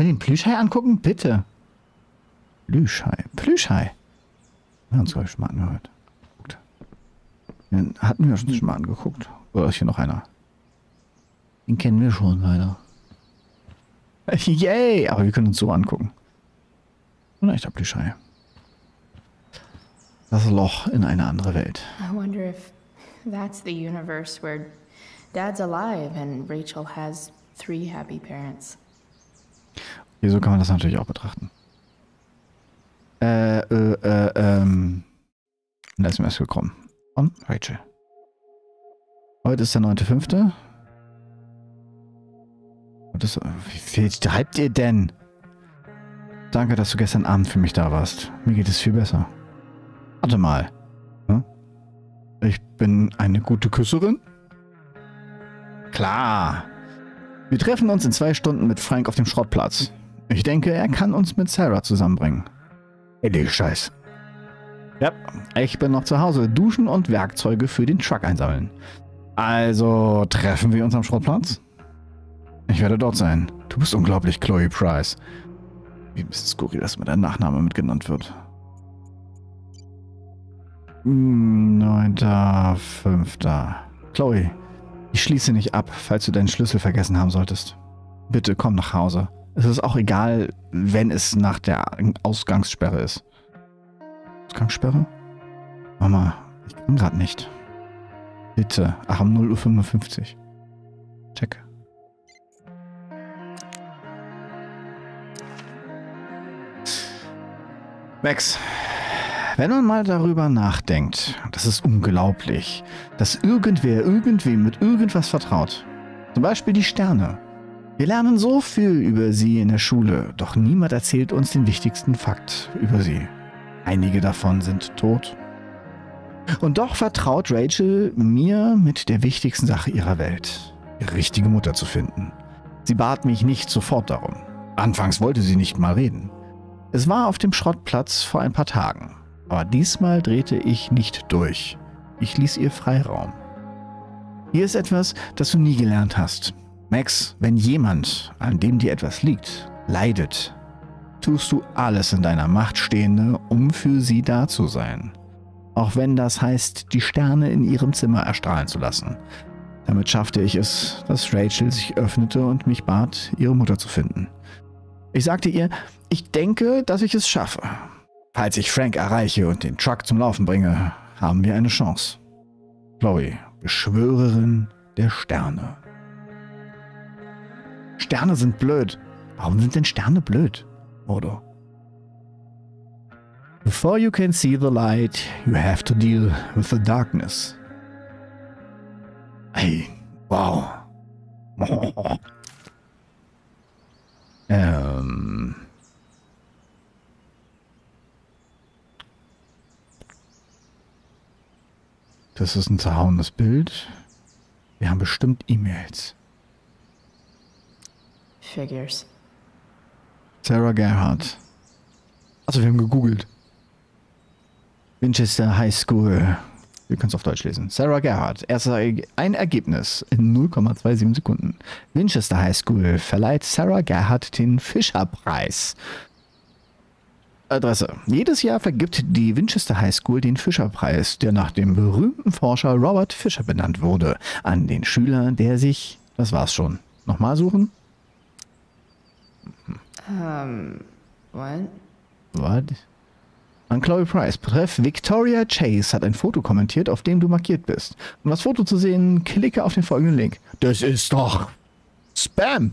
wir den Plüschhai angucken? Bitte. Plüschhai. Plüschhai. Wir haben uns, glaube ich, schon mal angehört. Gut. Den hatten wir schon mal angeguckt. Oder ist hier noch einer? Den kennen wir schon, leider. Yay! Aber wir können uns so angucken. Ein echter Plüschhai. Das Loch in eine andere Welt. I wonder if that's the universe where Dad's alive and Rachel has 3 happy parents. Okay, so kann man das natürlich auch betrachten. Eine SMS gekommen. Von Rachel. Heute ist der 9.5. Wie viel treibt ihr denn? Danke, dass du gestern Abend für mich da warst. Mir geht es viel besser. Warte mal. Hm? Ich bin eine gute Küsserin? Klar. Wir treffen uns in 2 Stunden mit Frank auf dem Schrottplatz. Ich denke, er kann uns mit Sarah zusammenbringen. Ey, Scheiß. Ja, ich bin noch zu Hause. Duschen und Werkzeuge für den Truck einsammeln. Also, treffen wir uns am Schrottplatz? Ich werde dort sein. Du bist unglaublich, Chloe Price. Wie ein bisschen skurril, dass mir dein Nachname mitgenannt wird. 9.5. Chloe, ich schließe nicht ab, falls du deinen Schlüssel vergessen haben solltest. Bitte komm nach Hause. Es ist auch egal, wenn es nach der Ausgangssperre ist. Ausgangssperre? Mama, ich kann gerade nicht. Bitte. Ach, um 0.55 Uhr. Check. Max, wenn man mal darüber nachdenkt, das ist unglaublich, dass irgendwer irgendwem mit irgendwas vertraut. Zum Beispiel die Sterne. Wir lernen so viel über sie in der Schule, doch niemand erzählt uns den wichtigsten Fakt über sie. Einige davon sind tot. Und doch vertraut Rachel mir mit der wichtigsten Sache ihrer Welt, ihre richtige Mutter zu finden. Sie bat mich nicht sofort darum. Anfangs wollte sie nicht mal reden. Es war auf dem Schrottplatz vor ein paar Tagen. Aber diesmal drehte ich nicht durch. Ich ließ ihr Freiraum. Hier ist etwas, das du nie gelernt hast. Max, wenn jemand, an dem dir etwas liegt, leidet, tust du alles in deiner Macht Stehende, um für sie da zu sein. Auch wenn das heißt, die Sterne in ihrem Zimmer erstrahlen zu lassen. Damit schaffte ich es, dass Rachel sich öffnete und mich bat, ihre Mutter zu finden. Ich sagte ihr, ich denke, dass ich es schaffe. Falls ich Frank erreiche und den Truck zum Laufen bringe, haben wir eine Chance. Chloe, Beschwörerin der Sterne. Sterne sind blöd. Warum sind denn Sterne blöd, Modo? Before you can see the light, you have to deal with the darkness. Hey, wow. Das ist ein zerhauenes Bild. Wir haben bestimmt E-Mails. Figures. Sarah Gerhardt. Also wir haben gegoogelt. Winchester High School. Wir können es auf Deutsch lesen. Sarah Gerhardt. Ein Ergebnis in 0,27 Sekunden. Winchester High School verleiht Sarah Gerhardt den Fisher-Preis. Adresse. Jedes Jahr vergibt die Winchester High School den Fisher-Preis, der nach dem berühmten Forscher Robert Fisher benannt wurde, an den Schüler, der sich... Das war's schon. Nochmal suchen? What? What? An Chloe Price. Betreff Victoria Chase hat ein Foto kommentiert, auf dem du markiert bist. Um das Foto zu sehen, klicke auf den folgenden Link. Das ist doch Spam!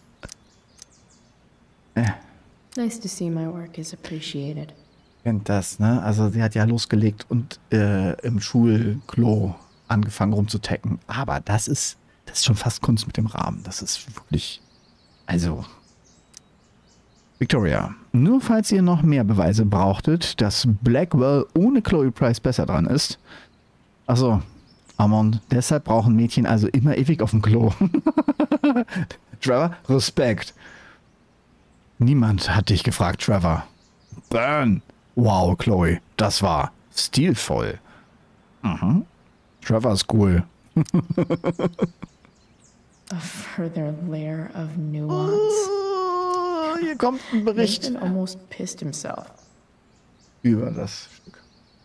Nice to see my work is appreciated. Kennt das, ne? Also sie hat ja losgelegt und im Schulklo angefangen rumzutacken. Aber das ist schon fast Kunst mit dem Rahmen. Das ist wirklich... Also... Victoria, nur falls ihr noch mehr Beweise brauchtet, dass Blackwell ohne Chloe Price besser dran ist. Achso, Amon, deshalb brauchen Mädchen also immer ewig auf dem Klo. Trevor, Respekt. Niemand hat dich gefragt, Trevor. Burn. Wow, Chloe, das war stilvoll. Mhm. Trevor ist cool. A further layer of nuance. hier kommt ein Bericht Nathan almost pissed himself. über das Stück.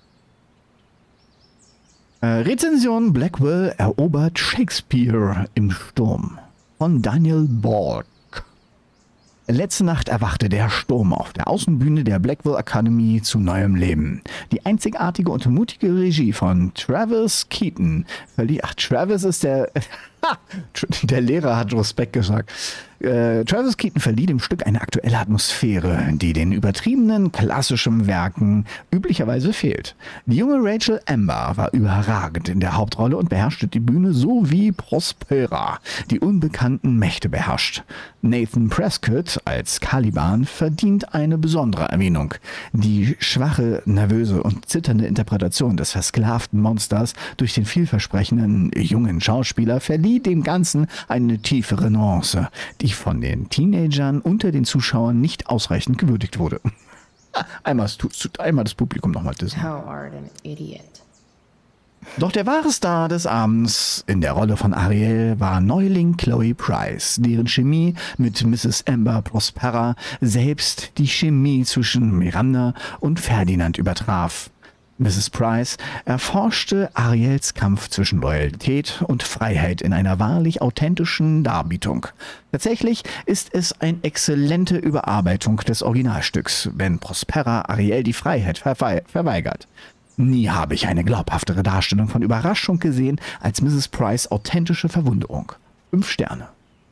Rezension: Blackwell erobert Shakespeare im Sturm von Daniel Bork. Letzte Nacht erwachte der Sturm auf der Außenbühne der Blackwell Academy zu neuem Leben. Die einzigartige und mutige Regie von Travis Keaton verlieh... Ach, Travis ist der... Der Lehrer hat Respekt gesagt. Travis Keaton verlieh dem Stück eine aktuelle Atmosphäre, die den übertriebenen klassischen Werken üblicherweise fehlt. Die junge Rachel Amber war überragend in der Hauptrolle und beherrschte die Bühne so wie Prospera die unbekannten Mächte beherrscht. Nathan Prescott als Caliban verdient eine besondere Erwähnung. Die schwache, nervöse und zitternde Interpretation des versklavten Monsters durch den vielversprechenden jungen Schauspieler verlieh dem Ganzen eine tiefere Nuance, die von den Teenagern unter den Zuschauern nicht ausreichend gewürdigt wurde. Einmal das Publikum nochmal dissen. How art an idiot. Doch der wahre Star des Abends in der Rolle von Ariel war Neuling Chloe Price, deren Chemie mit Mrs. Amber Prospera selbst die Chemie zwischen Miranda und Ferdinand übertraf. Mrs. Price erforschte Ariels Kampf zwischen Loyalität und Freiheit in einer wahrlich authentischen Darbietung. Tatsächlich ist es eine exzellente Überarbeitung des Originalstücks, wenn Prospera Ariel die Freiheit verweigert. Nie habe ich eine glaubhaftere Darstellung von Überraschung gesehen als Mrs. Price' authentische Verwunderung. 5 Sterne.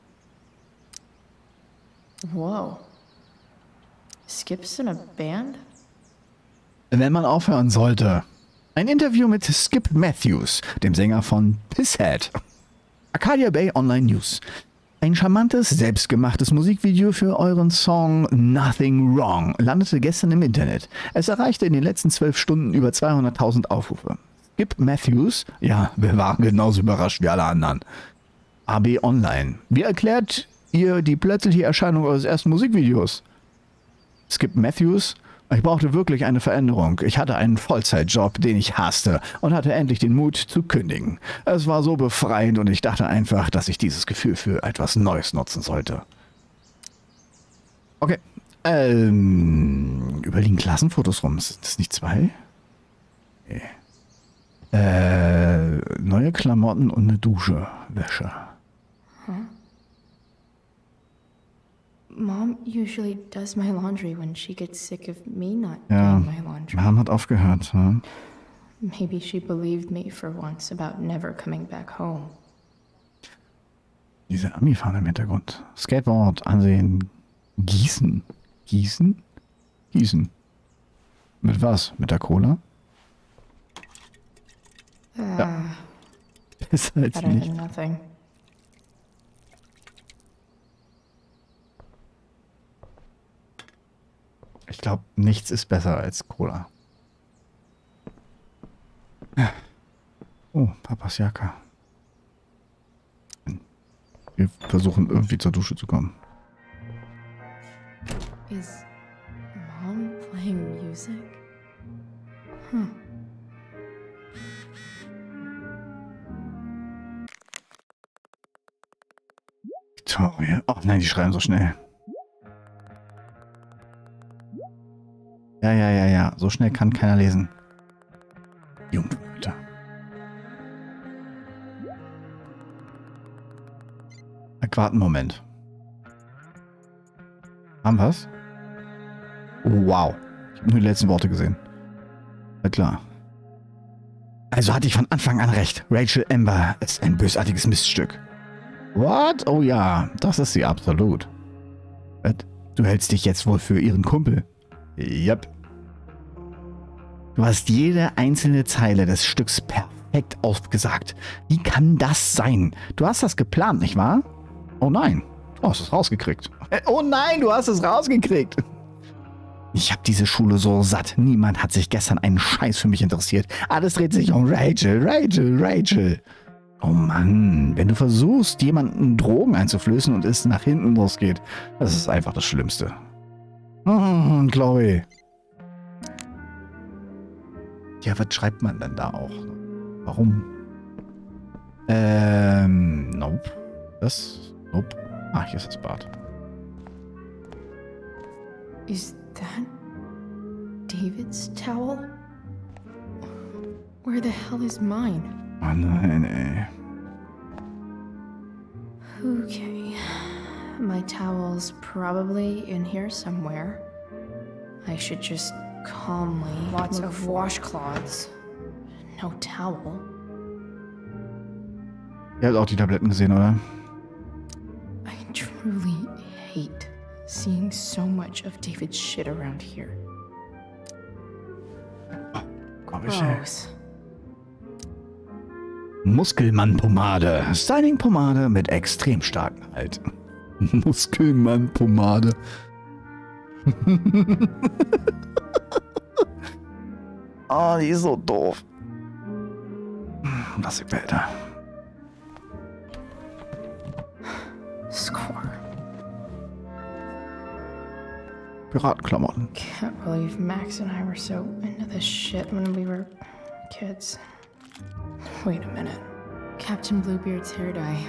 Whoa. Skip's in a band? Wenn man aufhören sollte. Ein Interview mit Skip Matthews, dem Sänger von Pisshead. Arcadia Bay Online News. Ein charmantes, selbstgemachtes Musikvideo für euren Song Nothing Wrong landete gestern im Internet. Es erreichte in den letzten 12 Stunden über 200.000 Aufrufe. Skip Matthews, ja, wir waren genauso überrascht wie alle anderen. AB Online. Wie erklärt ihr die plötzliche Erscheinung eures ersten Musikvideos? Skip Matthews: Ich brauchte wirklich eine Veränderung. Ich hatte einen Vollzeitjob, den ich hasste, und hatte endlich den Mut zu kündigen. Es war so befreiend und ich dachte einfach, dass ich dieses Gefühl für etwas Neues nutzen sollte. Okay. Überliegen Klassenfotos rum. Sind das nicht 2? Nee. Neue Klamotten und eine Dusche. Wäsche. Mom usually does my laundry when she gets sick of me not Ja, doing my laundry. Mom hat aufgehört. Hm? Maybe she believed me for once about never coming back home. Diese Ami-Fahne im Hintergrund. Skateboard ansehen. Gießen. Gießen? Gießen. Mit was? Mit der Cola? Ja. Besser als Better nicht. than nothing. Ich glaube, nichts ist besser als Cola. Oh, Papas Jacke. Wir versuchen irgendwie zur Dusche zu kommen. Is Mom playing music? Victoria. Oh nein, die schreiben so schnell. Ja. So schnell kann keiner lesen. Junge Leute. Warte einen Moment. Haben wir's? Oh, wow. Ich habe nur die letzten Worte gesehen. Na klar. Also hatte ich von Anfang an recht. Rachel Amber ist ein bösartiges Miststück. What? Oh ja, das ist sie absolut. Du hältst dich jetzt wohl für ihren Kumpel. Yep. Du hast jede einzelne Zeile des Stücks perfekt aufgesagt. Wie kann das sein? Du hast das geplant, nicht wahr? Oh nein, du hast es rausgekriegt. Oh nein, du hast es rausgekriegt. Ich habe diese Schule so satt. Niemand hat sich gestern einen Scheiß für mich interessiert. Alles dreht sich um Rachel. Oh Mann, wenn du versuchst, jemanden Drogen einzuflößen und es nach hinten losgeht, das ist einfach das Schlimmste. Chloe. Ja, was schreibt man denn da auch? Warum? Nope. Nope. Ah, hier ist das Bad. Is that David's towel? Where the hell is mine? Oh nein, ey. Okay. My towel's probably in here somewhere. I should just calmly. Lots of washcloths. No towel. Ihr habt auch die Tabletten gesehen, oder? I truly hate seeing so much of David's shit around here. Komm, ich schnell. Gross. Muskelmann-Pomade. Styling-Pomade mit extrem starken Halt. Muskelmann-Pomade. Oh, die ist so doof. Was ich Bilder. Score. Piratenklamotten. Can't believe Max and I were so into this shit when we were kids. Wait a minute. Captain Bluebeard's hair dye.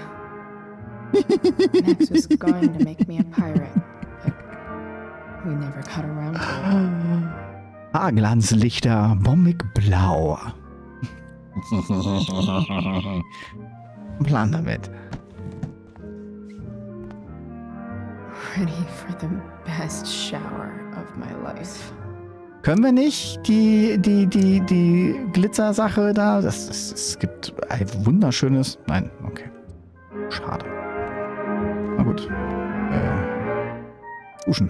Max was going to make me a pirate, but we never got around to it. Haarglanzlichter, bombig blau. Plan damit. Ready for the best shower of my life. Können wir nicht die Glitzersache da? Es gibt ein wunderschönes. Nein, okay. Schade. Na gut. Duschen.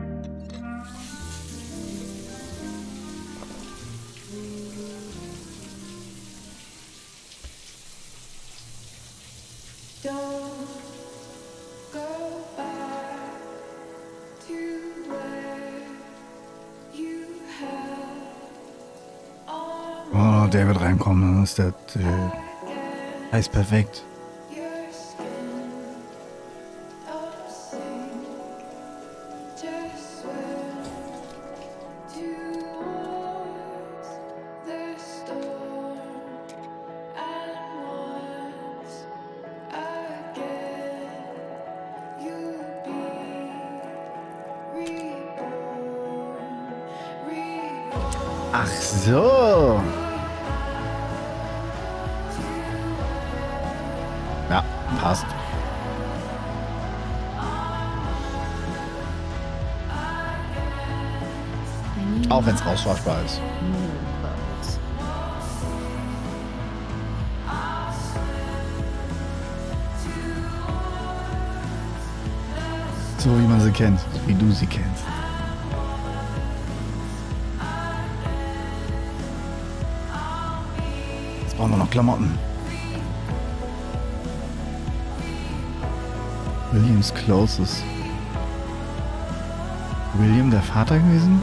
Oh, David reinkommen, dann ist der Eis perfekt. Ach so. Ja, passt. Auch wenn es rauswaschbar ist. So wie man sie kennt, wie du sie kennst. Jetzt brauchen wir noch Klamotten. Williams Closes. William der Vater gewesen?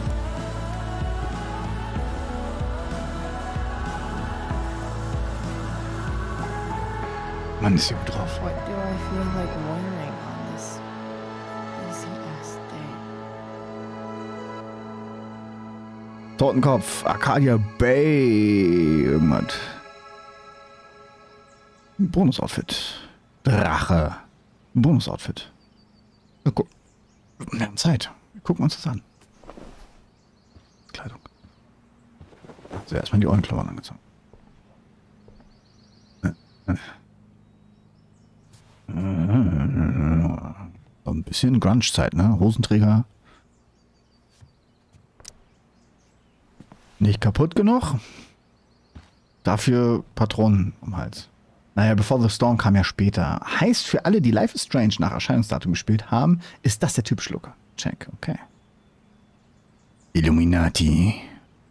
Mann, ist hier gut drauf. What do I feel like wearing on this easy ass day? Totenkopf, Arcadia Bay, irgendwas. Bonus-Outfit. Drache. Bonus-Outfit. Ja, guck. Wir haben Zeit. Wir gucken uns das an. Kleidung. Also erstmal die Ohrenklammern angezogen. So ein bisschen Grunge-Zeit, ne? Hosenträger. Nicht kaputt genug. Dafür Patronen um den Hals. Naja, Before the Storm kam ja später. Heißt, für alle, die Life is Strange nach Erscheinungsdatum gespielt haben, ist das der typische Look. Check, okay. Illuminati.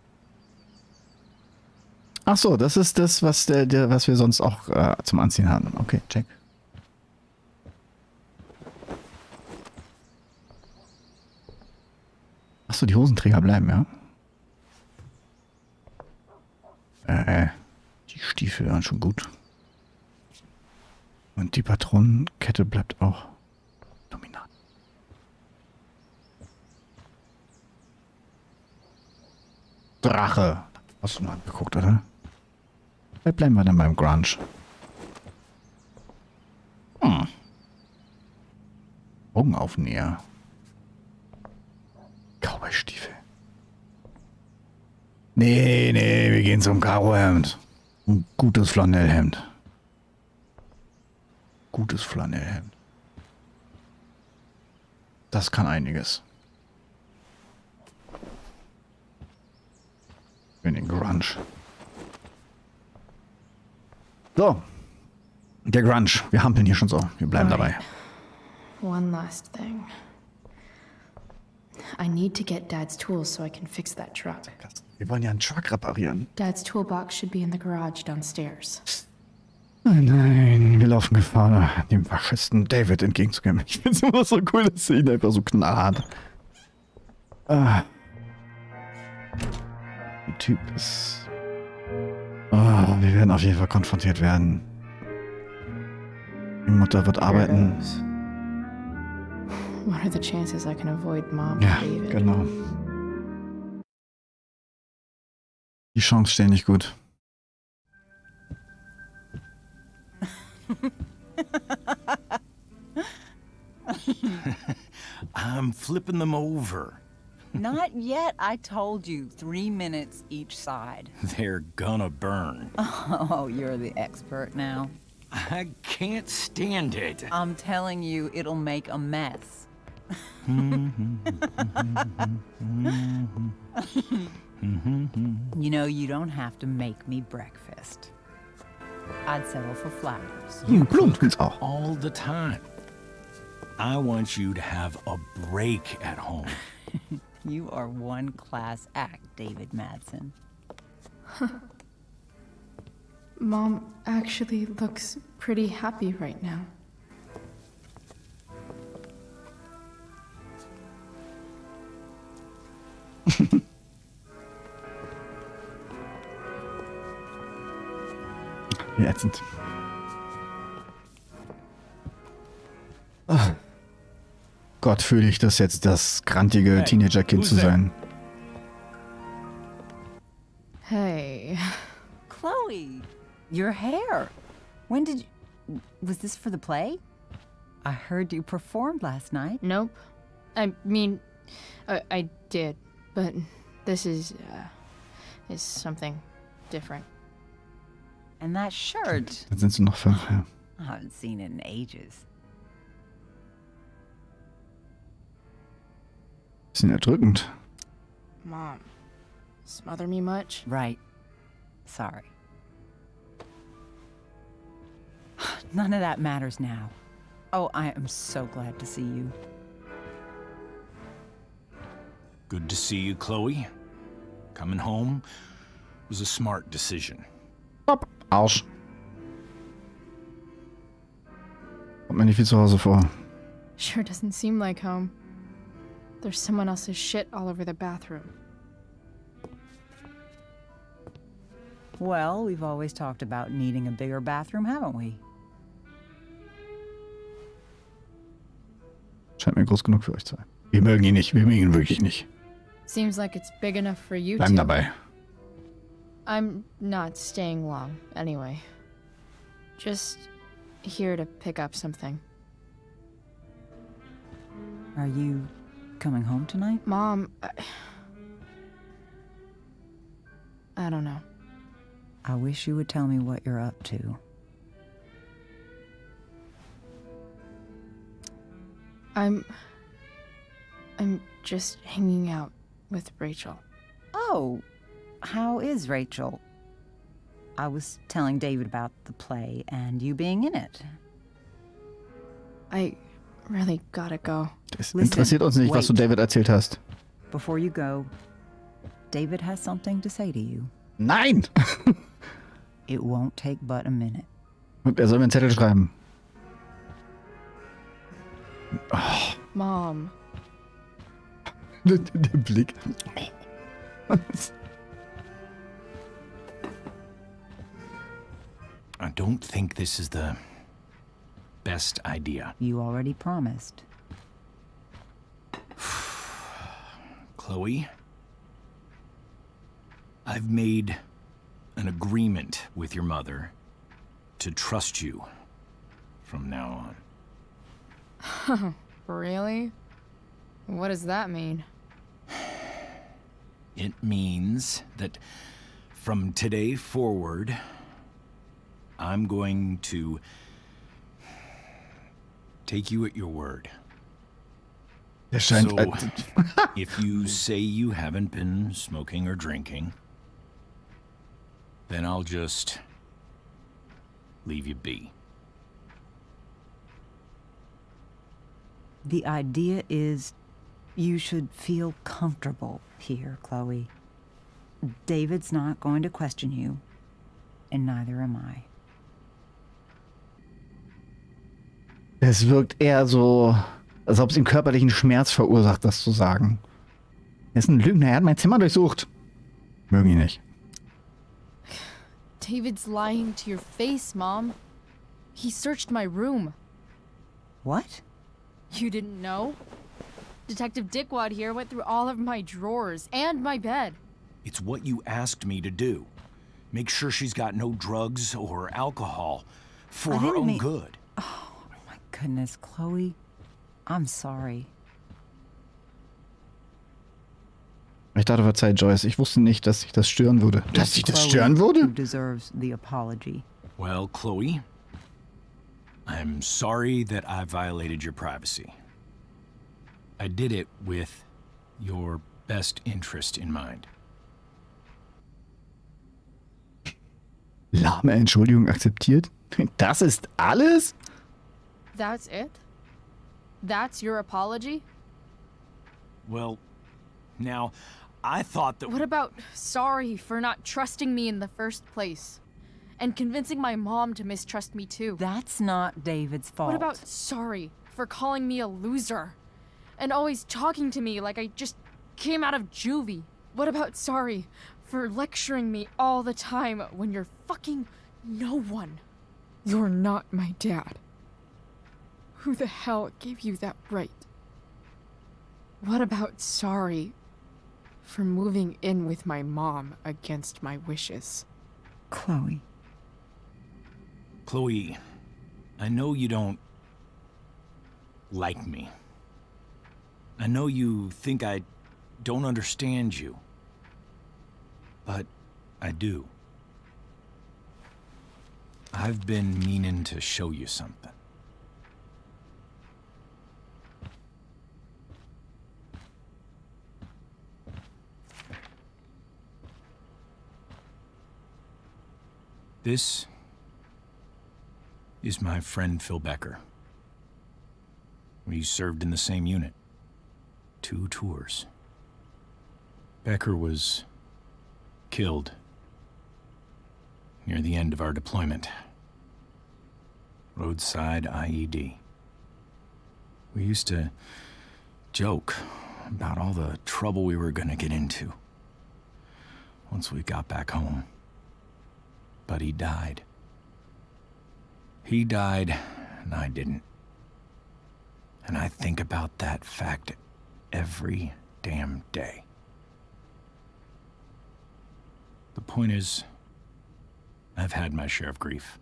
Ach so, das ist das, was wir sonst auch zum Anziehen hatten. Okay, check. Ach so, die Hosenträger bleiben, ja? Die Stiefel waren schon gut. Und die Patronenkette bleibt auch dominant. Drache. Hast du mal angeguckt, oder? Vielleicht bleiben wir dann beim Grunge. Augenaufnäher. Nee, wir gehen zum Karohemd. Ein gutes Flanellhemd. Gutes Flanellhemd. Das kann einiges. In den Grunge. So. Der Grunge. Wir hampeln hier schon so. Wir bleiben dabei. One last thing. I need to get Dad's tools so I can fix that truck. Wir wollen ja einen Truck reparieren. Dad's toolbox should be in the garage downstairs. Nein, wir laufen Gefahr, dem Faschisten David entgegenzugehen. Ich finde es immer so cool, dass sie ihn einfach so knallhart. Der Typ ist... wir werden auf jeden Fall konfrontiert werden. Die Mutter wird arbeiten. What are the chances I can avoid Mom Ja, and David? genau. Die Chancen stehen nicht gut. I'm flipping them over. Not yet. I told you 3 minutes each side. They're gonna burn. Oh, you're the expert now. I can't stand it. I'm telling you, it'll make a mess. You know, you don't have to make me breakfast. I'd settle for flowers. Blumenpilz auch. All the time. I want you to have a break at home. You are one class act, David Madsen. Mom actually looks pretty happy right now. Ätzend. Ach. Gott, fühle ich das jetzt, das grantige Teenager-Kind zu sein. Hey. Chloe, your hair. When did you... Was this for the play? I heard you performed last night. Nope. I mean, I did, but this is something different. And that shirt, Dann sind sie noch 5. Ja. I haven't seen it in ages. Bisschen erdrückend. Mom, smother me much? Right. Sorry. None of that matters now. Oh, I am so glad to see you. Good to see you, Chloe. Coming home was a smart decision. Hopp. Arsch. Kommt mir nicht viel zu Hause vor. Sure doesn't seem like home. There's someone else's shit all over the bathroom. Well, we've always talked about needing a bigger bathroom, haven't we? Scheint mir groß genug für euch zu sein. Wir mögen ihn nicht. Wir mögen ihn wirklich nicht. Seems like it's big enough for you Bleiben two. dabei. I'm not staying long, anyway. Just here to pick up something. Are you coming home tonight? Mom, I don't know. I wish you would tell me what you're up to. I'm just hanging out with Rachel. Oh, how is Rachel? I was telling David about the play and you being in it. I really gotta go. Das Listen, interessiert uns nicht, was du wait. David erzählt hast. Before you go, David has something to say to you. Nein! It won't take but a minute. Und er soll mir einen Zettel schreiben. Mom, Der Blick. I don't think this is the best idea. You already promised. Chloe, I've made an agreement with your mother to trust you from now on. really? What does that mean? It means that from today forward, I'm going to take you at your word. Der scheint... So, if you say you haven't been smoking or drinking, then I'll just leave you be. The idea is you should feel comfortable here, Chloe. David's not going to question you, and neither am I. Es wirkt eher so, als ob es ihm körperlichen Schmerz verursacht, das zu sagen. Er ist ein Lügner, er hat mein Zimmer durchsucht. Mögen ihn nicht. David's lying to your face, Mom. He searched my room. What? You didn't know? Detective Dickwad here went through all of my drawers and my bed. It's what you asked me to do. Make sure she's got no drugs or alcohol for her own good. Oh, my goodness, Chloe. I'm sorry. Ich dachte, verzeih Joyce, ich wusste nicht, dass sich das stören würde. Dass sich das stören würde? Who deserves the apology. Well, Chloe, I'm sorry that I violated your privacy. I did it with your best interest in mind. Lahme Entschuldigung akzeptiert? Das ist alles? That's it? That's your apology? Well, now, I thought that... What about sorry for not trusting me in the first place? And convincing my mom to mistrust me too? That's not David's fault. What about sorry for calling me a loser? And always talking to me like I just came out of juvie? What about sorry for lecturing me all the time when you're fucking no one? You're not my dad. Who the hell gave you that right? What about sorry for moving in with my mom against my wishes? Chloe. Chloe, I know you don't like me. I know you think I don't understand you. But I do. I've been meaning to show you something. This is my friend Phil Becker. We served in the same unit. 2 tours. Becker was killed near the end of our deployment. Roadside IED. We used to joke about all the trouble we were gonna get into once we got back home. But he died. He died, and I didn't. And I think about that fact every damn day. The point is, I've had my share of grief.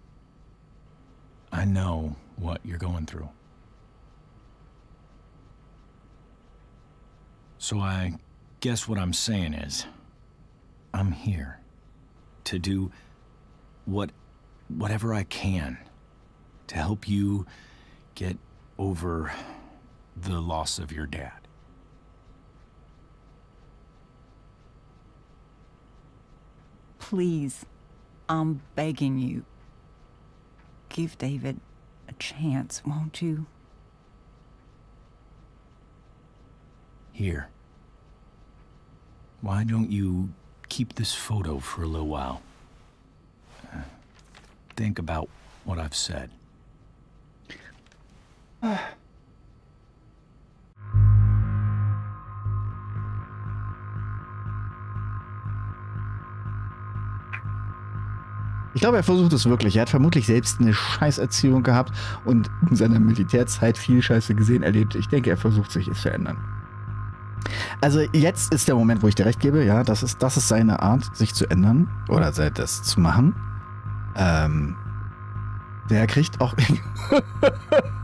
I know what you're going through. So I guess what I'm saying is, I'm here to do whatever I can to help you get over the loss of your dad. Please, I'm begging you. Give David a chance, won't you? Here. Why don't you keep this photo for a little while? Think about what I've said. Ich glaube, er versucht es wirklich. Er hat vermutlich selbst eine Scheißerziehung gehabt und in seiner Militärzeit viel Scheiße gesehen, erlebt. Ich denke, er versucht sich es zu ändern. Also jetzt ist der Moment, wo ich dir recht gebe. Ja, das ist seine Art, sich zu ändern oder das zu machen. Der kriegt auch...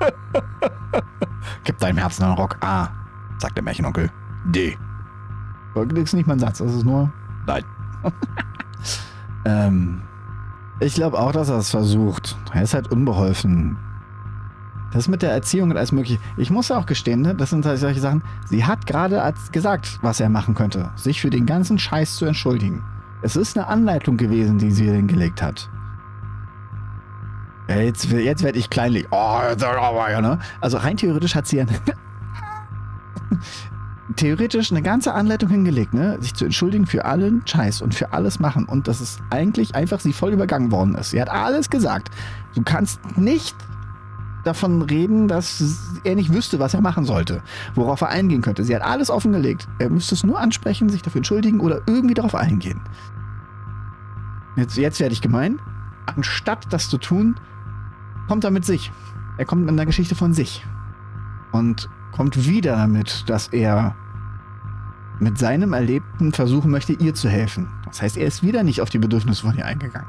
Gib deinem Herzen einen Rock. A, sagt der Märchenonkel. D, Das ist nicht mein Satz, das ist nur... Nein. Ich glaube auch, dass er es versucht. Er ist halt unbeholfen. Das mit der Erziehung und alles mögliche. Ich muss auch gestehen, ne, das sind halt solche Sachen. Sie hat gerade gesagt, was er machen könnte. Sich für den ganzen Scheiß zu entschuldigen. Es ist eine Anleitung gewesen, die sie hingelegt hat. Ja, jetzt werde ich kleinlich. Oh, ja, ne? Also rein theoretisch hat sie ja theoretisch eine ganze Anleitung hingelegt, ne? Sich zu entschuldigen für allen Scheiß und für alles machen. Und dass es eigentlich einfach sie voll übergangen worden ist. Sie hat alles gesagt. Du kannst nicht davon reden, dass er nicht wüsste, was er machen sollte, worauf er eingehen könnte. Sie hat alles offengelegt. Er müsste es nur ansprechen, sich dafür entschuldigen oder irgendwie darauf eingehen. Jetzt werde ich gemein. Anstatt das zu tun, kommt er mit sich. Er kommt mit einer Geschichte von sich. Und kommt wieder damit, dass er mit seinem Erlebten versuchen möchte, ihr zu helfen. Das heißt, er ist wieder nicht auf die Bedürfnisse von ihr eingegangen.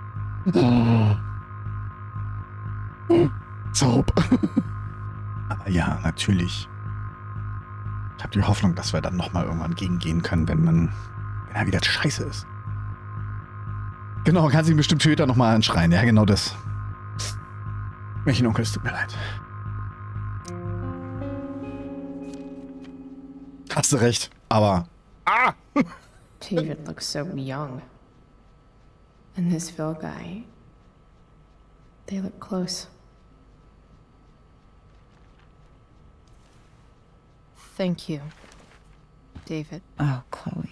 Soap. Aber ja, natürlich. Ich habe die Hoffnung, dass wir dann nochmal irgendwann gegengehen können, wenn er wieder scheiße ist. Genau, kann sich bestimmt später nochmal anschreien. Ja, genau das. Mädchenonkel, es tut mir leid. Hast du recht, aber... Ah! David looks so young. And this Phil guy, they look close. Thank you, David. Oh, Chloe.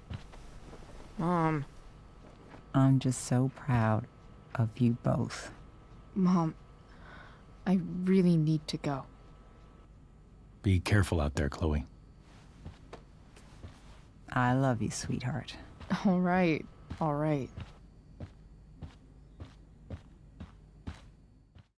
Mom. I'm just so proud of you both. Mom, I really need to go. Be careful out there, Chloe. I love you, sweetheart. All right, all right.